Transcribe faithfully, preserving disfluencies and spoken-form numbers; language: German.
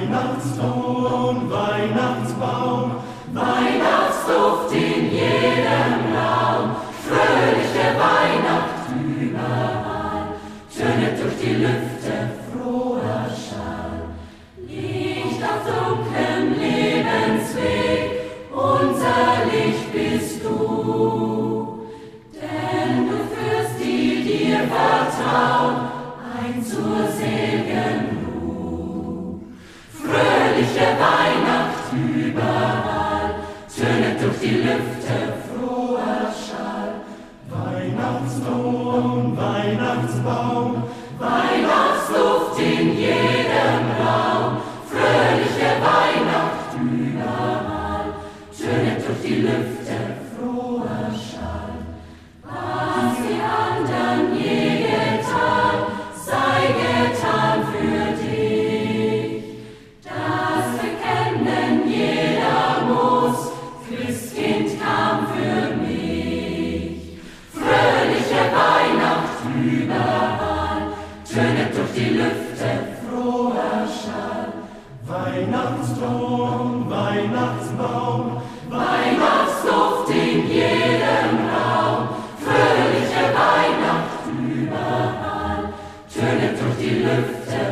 Weihnachtston, Weihnachtsbaum, Weihnachtsduft in jedem Raum, fröhliche Weihnacht überall, tönet durch die Lüfte froher Schall. Licht auf dunklem Lebensweg, unser Licht bist du, denn du führst die dir vertrauen, ein zur selgen Ruh. Fröhliche Weihnacht überall, tönet durch die Lüfte froher Schall. Weihnachtston, Weihnachtsbaum, Weihnachtsduft in jedem Raum, fröhliche Weihnacht überall, tönet durch die Lüfte froher Schall. Was die anderen je getan, sei getan für dich. Das bekennen jeder muss, Christkind kam für mich. Fröhliche Weihnacht überall, tönet durch die Lüfte froher Schall. Weihnachtston, Weihnachtsbaum, Weihnachtsduft in jedem Raum, fröhliche Weihnacht überall, tönet durch die Lüfte